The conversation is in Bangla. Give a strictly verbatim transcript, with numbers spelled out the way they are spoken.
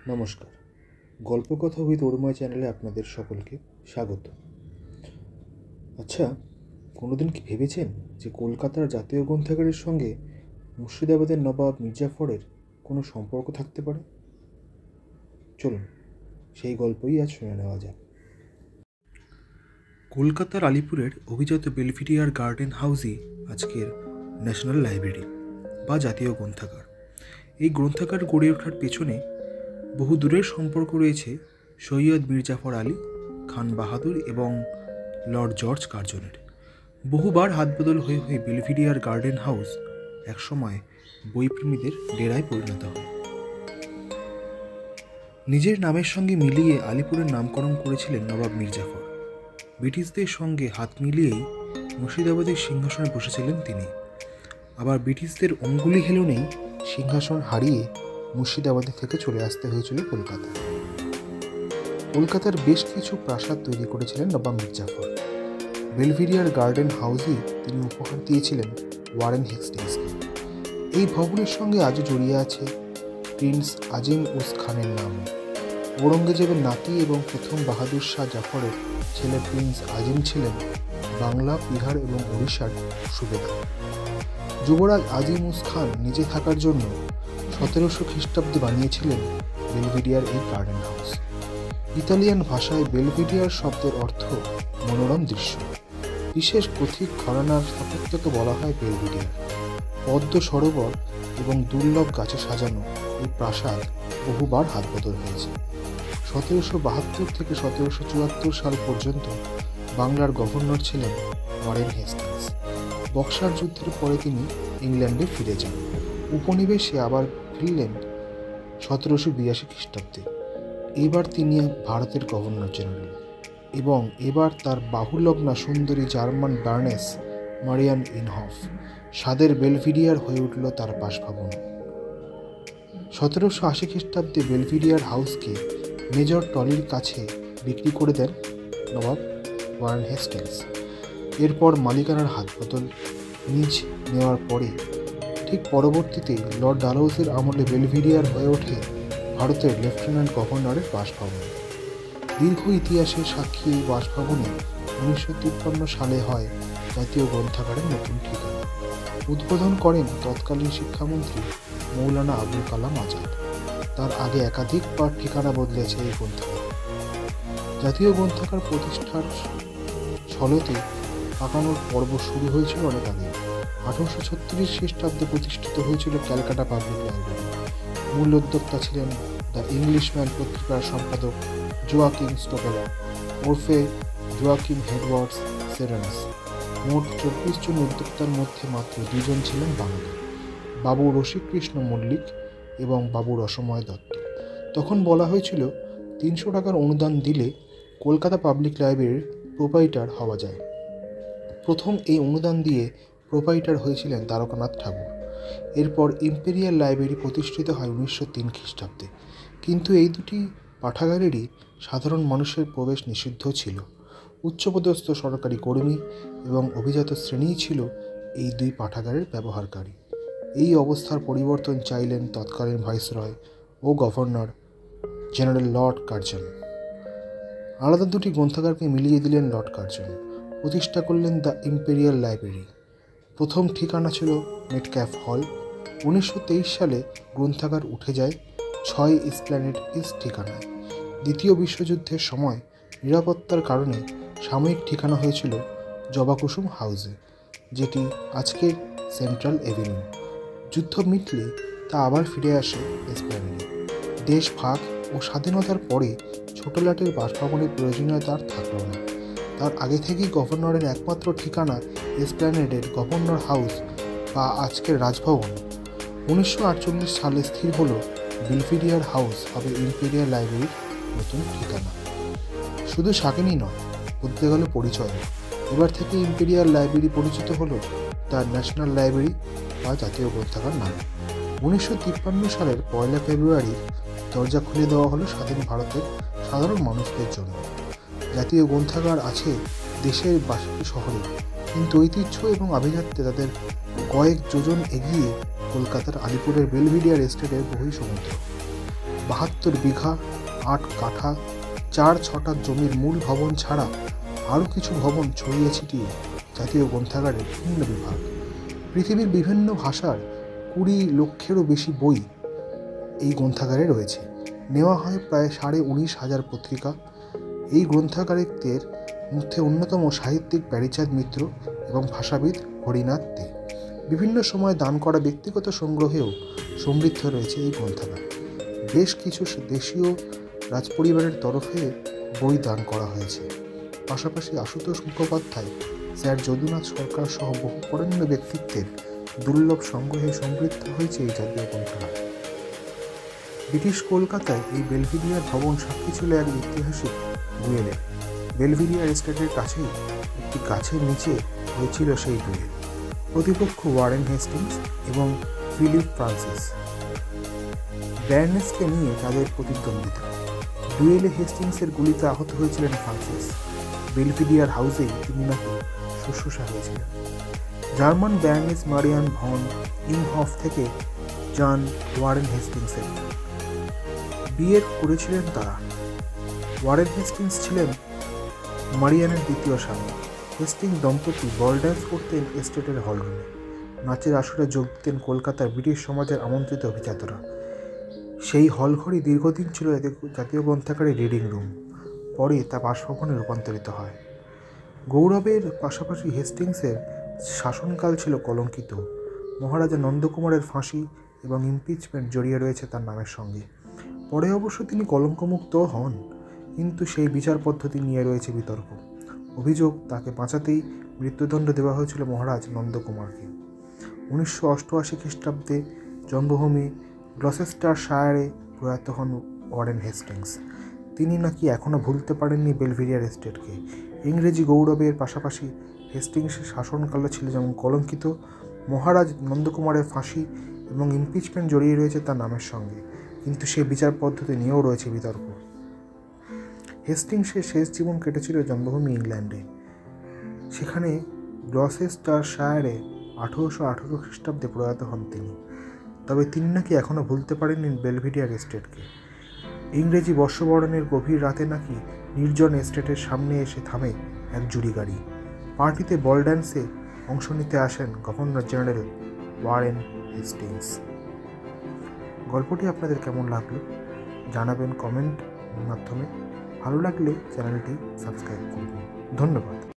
নমস্কার, গল্পকথা উইথ অরুময় চ্যানেলে আপনাদের সকলকে স্বাগত। আচ্ছা, কোনোদিন কি ভেবেছেন যে কলকাতার জাতীয় গ্রন্থাগারের সঙ্গে মুর্শিদাবাদের নবাব মির্জাফরের কোনো সম্পর্ক থাকতে পারে? চলুন সেই গল্পই আজ শুনে নেওয়া যাক। কলকাতার আলিপুরের অভিজাত বেলভিডিয়ার গার্ডেন হাউসই আজকের ন্যাশনাল লাইব্রেরি বা জাতীয় গ্রন্থাগার। এই গ্রন্থাগার গড়ে ওঠার পেছনে বহু দূরের সম্পর্ক রয়েছে সৈয়দ মির্জাফর আলী, খান বাহাদুর এবং লর্ড জর্জ কার্জনের। বহুবার হাতবদল হয়ে হয়ে বেলভিডিয়ার গার্ডেন হাউস একসময় বইপ্রেমীদের ডেরায় পরিণত হয়। নিজের নামের সঙ্গে মিলিয়ে আলিপুরের নামকরণ করেছিলেন নবাব মির্জাফর। ব্রিটিশদের সঙ্গে হাত মিলিয়েই মুর্শিদাবাদের সিংহাসনে বসেছিলেন তিনি। আবার ব্রিটিশদের অঙ্গুলি হেলনেই সিংহাসন হারিয়ে মুর্শিদাবাদে থেকে চলে আসতে হয়েছিল কলকাতা। কলকাতার বেশ কিছু প্রাসাদ তৈরি করেছিলেন নবাব মির্জাফর। বেলভিডিয়ার গার্ডেন হাউসই তিনি উপহার দিয়েছিলেন ওয়ারেন হেস্টিংসকে। এই ভবনের সঙ্গে আজও জড়িয়ে আছে প্রিন্স আজিম উস খানের নাম। ঔরঙ্গজেবের নাতি এবং প্রথম বাহাদুর শাহ জাফরের ছেলে প্রিন্স আজিম ছিলেন বাংলা, বিহার এবং ওড়িশার সুবেদার। যুবরাজ আজিম উস খান নিজে থাকার জন্য সতেরোশো খ্রিস্টাব্দে বানিয়েছিলেন বেলভিডিয়ার এই গার্ডেন হাউস। ইতালিয়ান ভাষায় বেলভিডিয়ার শব্দের অর্থ মনোরম দৃশ্য। বিশেষ গথিক ঘরানার স্থাপত্যকে বলা হয় বেলভিডিয়ার। পদ্ম সরোবর এবং দুর্লভ গাছে সাজানো এই প্রাসাদ বহুবার হাতবদল হয়েছে। সতেরোশো বাহাত্তর থেকে সতেরোশো চুয়াত্তর সাল পর্যন্ত বাংলার গভর্নর ছিলেন ওয়ারেন হেস্টিংস। বক্সার যুদ্ধের পরে তিনি ইংল্যান্ডে ফিরে যান। উপনিবেশে আবার ফিরলেন সতেরোশো বিরাশি খ্রিস্টাব্দে। এবার তিনি ভারতের গভর্নর জেনারেল এবং এবার তার বাহুলগ্না সুন্দরী জার্মান বার্নেস মারিয়ান ইনহফ স্বাদের বেলভিডিয়ার হয়ে উঠল তার বাসভবন। সতেরোশো আশি খ্রিস্টাব্দে বেলভিডিয়ার হাউসকে মেজর টলির কাছে বিক্রি করে দেন নবাব ওয়ারেন হেস্টিংস। এরপর মালিকানার হাত বদল নিজ নেওয়ার পরে ঠিক পরবর্তীতে লর্ড ডালহৌসির আমলে বেলভিডিয়ার হয়ে ওঠে ভারতের লেফটেন্যান্ট গভর্নরের বাসভবন। দীর্ঘ ইতিহাসের সাক্ষী এই বাসভবনে উনিশশো তিপ্পান্ন সালে হয় জাতীয় গ্রন্থাগারের নতুন ঠিকানা। উদ্বোধন করেন তৎকালীন শিক্ষামন্ত্রী মৌলানা আবুল কালাম আজাদ। তার আগে একাধিকবার ঠিকানা বদলেছে এই গ্রন্থাগার। জাতীয় গ্রন্থাগার প্রতিষ্ঠার ছলেতে পাকানোর পর্ব শুরু হয়েছিল অনেক আগে। আঠারোশো ছত্রিশ খ্রিস্টাব্দে প্রতিষ্ঠিত হয়েছিল ক্যালকাটা পাবলিক লাইব্রেরি। মূল উদ্যোক্তা ছিলেন দ্য ইংলিশম্যান পত্রিকার সম্পাদক জোয়াকিম স্টোকেলা ওরফে জোয়াকিম হেডওয়ার্ডস সেরেন্স। মোট চব্বিশ জন উদ্যোক্তার মধ্যে মাত্র দুজন ছিলেন বাঙালি, বাবু রসিকৃষ্ণ মল্লিক এবং বাবু রসময় দত্ত। তখন বলা হয়েছিল তিনশো টাকার অনুদান দিলে কলকাতা পাবলিক লাইব্রেরির প্রোপাইটার হওয়া যায়। প্রথম এই অনুদান দিয়ে প্রোপাইটার হয়েছিলেন দ্বারকানাথ ঠাকুর। এরপর ইম্পেরিয়াল লাইব্রেরি প্রতিষ্ঠিত হয় উনিশশো তিন খ্রিস্টাব্দে। কিন্তু এই দুটি পাঠাগারেরই সাধারণ মানুষের প্রবেশ নিষিদ্ধ ছিল। উচ্চপদস্থ সরকারি কর্মী এবং অভিজাত শ্রেণীই ছিল এই দুই পাঠাগারের ব্যবহারকারী। এই অবস্থার পরিবর্তন চাইলেন তৎকালীন ভাইসরয় ও গভর্নর জেনারেল লর্ড কার্জন। আলাদা দুটি গ্রন্থাগারকে মিলিয়ে দিলেন লর্ড কার্জন। প্রতিষ্ঠা করলেন দ্য ইম্পেরিয়াল লাইব্রেরি। প্রথম ঠিকানা ছিল মেটক্যাফ হল। উনিশশো তেইশ সালে গ্রন্থাগার উঠে যায় ছয় এসপ্ল্যানেড ইস্ট ঠিকানায়। দ্বিতীয় বিশ্বযুদ্ধের সময় নিরাপত্তার কারণে সাময়িক ঠিকানা হয়েছিল জবাকুসুম হাউসে, যেটি আজকের সেন্ট্রাল এভিনিউ। যুদ্ধ মিটলে তা আবার ফিরে আসে এসপ্ল্যানেডে। দেশ ভাগ ও স্বাধীনতার পরে ছোটলাটের বাসভবনের প্রয়োজনীয়তা আর থাকল না। তার আগে থেকেই গভর্নরের একমাত্র ঠিকানা এসপ্ল্যানেডের গভর্নর হাউস বা আজকের রাজভবন। উনিশশো আটচল্লিশ সালে স্থির হল বেলভিডিয়ার হাউস হবে ইম্পেরিয়াল লাইব্রেরির নতুন ঠিকানা। শুধু শাকিনই নয়, বলতে গেল পরিচয়। এবার থেকে ইম্পেরিয়াল লাইব্রেরি পরিচিত হল তার ন্যাশনাল লাইব্রেরি বা জাতীয় গ্রন্থাগার নামে। উনিশশো তিপ্পান্ন সালের পয়লা ফেব্রুয়ারি দরজা খুলে দেওয়া হলো স্বাধীন ভারতের সাধারণ মানুষদের জন্য। জাতীয় গ্রন্থাগার আছে দেশের বাষট্টি শহরে, কিন্তু ঐতিহ্য এবং আভিজাত্যে তাদের কয়েক যোজন এগিয়ে কলকাতার আলিপুরের বেলভিডিয়ার এস্টেটের বহিঃ সমুদ্র। বাহাত্তর বিঘা আট কাঠা চার ছটা জমির মূল ভবন ছাড়া আরও কিছু ভবন ছড়িয়ে ছিটিয়ে জাতীয় গ্রন্থাগারের বিভিন্ন বিভাগ। পৃথিবীর বিভিন্ন ভাষার কুড়ি লক্ষেরও বেশি বই এই গ্রন্থাগারে রয়েছে। নেওয়া হয় প্রায় সাড়ে উনিশ হাজার পত্রিকা। এই গ্রন্থাগারিকদের মধ্যে অন্যতম সাহিত্যিক প্যারীচাঁদ মিত্র এবং ভাষাবিদ হরিনাথ দে। বিভিন্ন সময় দান করা ব্যক্তিগত সংগ্রহেও সমৃদ্ধ রয়েছে এই গ্রন্থাগার। বেশ কিছু দেশীয় রাজপরিবারের তরফে বই দান করা হয়েছে। পাশাপাশি আশুতোষ মুখোপাধ্যায়, স্যার যদুনাথ সরকার সহ বহু বরেণ্য ব্যক্তিত্বের দুর্লভ সংগ্রহে সমৃদ্ধ হয়েছে এই জাতীয় গ্রন্থাগার। ব্রিটিশ কলকাতায় এই বেলভিডিয়ার ভবন সাক্ষী ছিল এক ঐতিহাসিক ডুয়েলের। বেলভিডিয়ার এস্টেটের কাছেই একটি গাছের নিচে হয়েছিল সেই ডুয়েল। প্রতিপক্ষ ওয়ারেন হেস্টিংস এবং ফিলিপ ফ্রান্সিস। ব্যারনেসকে নিয়ে তাদের প্রতিদ্বন্দ্বিতা। ডুয়েলে হেস্টিংসের গুলিতে আহত হয়েছিলেন ফ্রান্সিস। বেলভিডিয়ার হাউসেই তিনি নাকি শুশ্রূষা হয়েছিলেন। German baroness Marian von Imhoff থেকে জন ওয়ারেন হেস্টিংসের বিয়ে করেছিলেন তারা। ওয়ারেন হেস্টিংস ছিলেন মারিয়ানের দ্বিতীয় স্বামী। হেস্টিংস দম্পতি বল ড্যান্স করতেন এস্টেটের হলরুমে। নাচের আসরে যোগ দিতেন কলকাতার ব্রিটিশ সমাজের আমন্ত্রিত অভিজাতরা। সেই হলঘরই দীর্ঘদিন ছিল জাতীয় গ্রন্থাগারের রিডিং রুম। পরে তা বাসভবনে রূপান্তরিত হয়। গৌরবের পাশাপাশি হেস্টিংসের শাসনকাল ছিল কলঙ্কিত। মহারাজা নন্দকুমারের ফাঁসি এবং ইমপিচমেন্ট জড়িয়ে রয়েছে তার নামের সঙ্গে। পরে অবশ্য তিনি কলঙ্কমুক্ত হন, কিন্তু সেই বিচার পদ্ধতি নিয়ে রয়েছে বিতর্ক। অভিযোগ, তাকে বাঁচাতেই মৃত্যুদণ্ড দেওয়া হয়েছিল মহারাজ নন্দকুমারকে। উনিশশো অষ্টআশি খ্রিস্টাব্দে জন্মভূমি গ্লসেস্টারশায়ারে প্রয়াত হন ওয়ারেন হেস্টিংস। তিনি নাকি এখনও ভুলতে পারেননি বেলভিডিয়ার এস্টেটকে। ইংরেজি গৌরবের পাশাপাশি হেস্টিংসের শাসনকালও ছিল যেমন কলঙ্কিত। মহারাজ নন্দকুমারের ফাঁসি এবং ইমপিচমেন্ট জড়িয়ে রয়েছে তার নামের সঙ্গে, কিন্তু সেই বিচার পদ্ধতি নিয়েও রয়েছে বিতর্ক। হেস্টিংসের শেষ জীবন কেটেছিল জন্মভূমি ইংল্যান্ডে। সেখানে গ্লসেস্টারশায়ারে আঠেরোশো আঠেরো খ্রিস্টাব্দে প্রয়াত হন তিনি। তবে তিনি নাকি এখনও ভুলতে পারেননি বেলভিডিয়ার এস্টেটকে। ইংরেজি বর্ষবরণের গভীর রাতে নাকি নির্জন এস্টেটের সামনে এসে থামে এক জুরি গাড়ি। পার্টিতে বল ড্যান্সে অংশ নিতে আসেন গভর্নর জেনারেল ওয়ারেন হেস্টিংস। গল্পটি আপনাদের কেমন লাগলো জানাবেন কমেন্ট মাধ্যমে। ভালো লাগলে চ্যানেলটি সাবস্ক্রাইব করুন। ধন্যবাদ।